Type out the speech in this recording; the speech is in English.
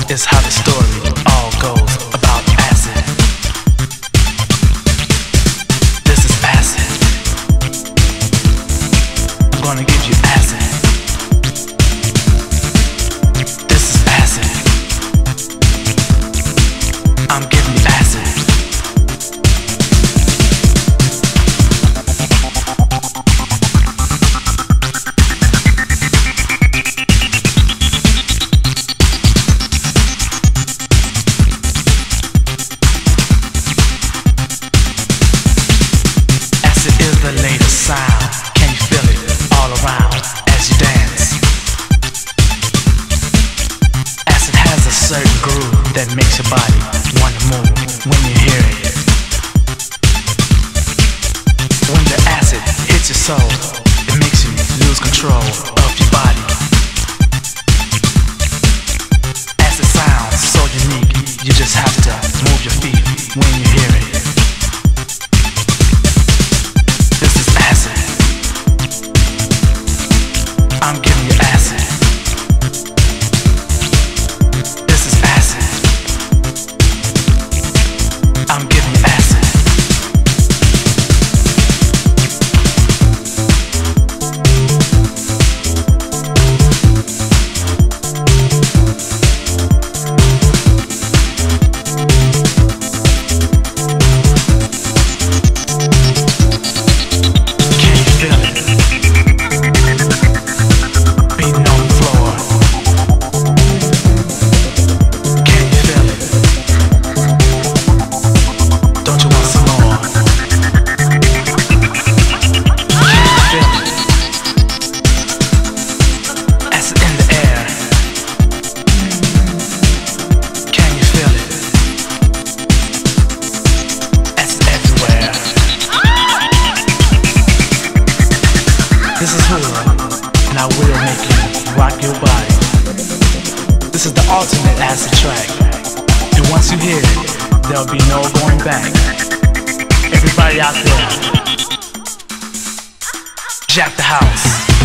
is how the story all goes about acid. This is acid. I'm gonna give you acid. This is acid. I'm giving you acid. The latest sound, can you feel it all around as you dance? Acid has a certain groove that makes your body want to move when you hear it. When the acid hits your soul, it makes you lose control of your body. Acid sounds so unique, you just have to move your feet when you hear it. I'm giving you acid. This is acid. I'm giving you acid. Can you feel it? This is Hula, and I will make you rock your body. This is the ultimate acid track, and once you hear it, there'll be no going back. Everybody out there, jack the house.